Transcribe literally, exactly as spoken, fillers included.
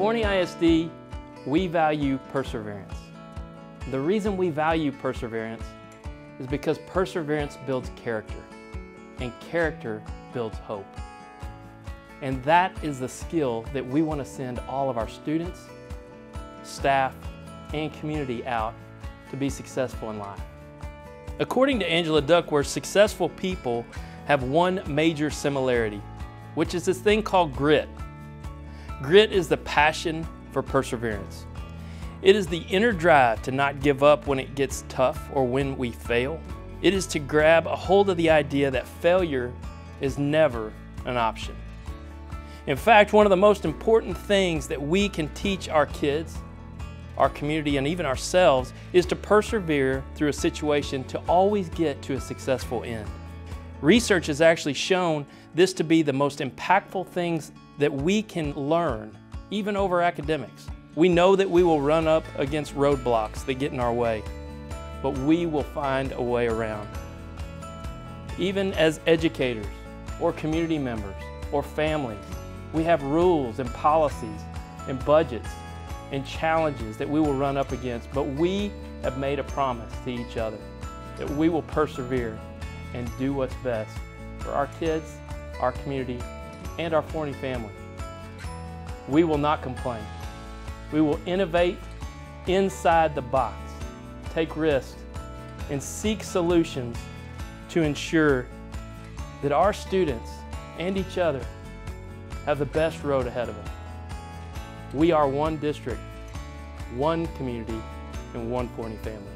Forney I S D, we value perseverance. The reason we value perseverance is because perseverance builds character, and character builds hope. And that is the skill that we want to send all of our students, staff, and community out to be successful in life. According to Angela Duckworth, successful people have one major similarity, which is this thing called grit. Grit is the passion for perseverance. It is the inner drive to not give up when it gets tough or when we fail. It is to grab a hold of the idea that failure is never an option. In fact, one of the most important things that we can teach our kids, our community, and even ourselves is to persevere through a situation to always get to a successful end. Research has actually shown this to be the most impactful things that we can learn, even over academics. We know that we will run up against roadblocks that get in our way, but we will find a way around. Even as educators, or community members, or families, we have rules and policies and budgets and challenges that we will run up against, but we have made a promise to each other that we will persevere and do what's best for our kids, our community, and our Forney family. We will not complain. We will innovate inside the box, take risks, and seek solutions to ensure that our students and each other have the best road ahead of them. We are one district, one community, and one Forney family.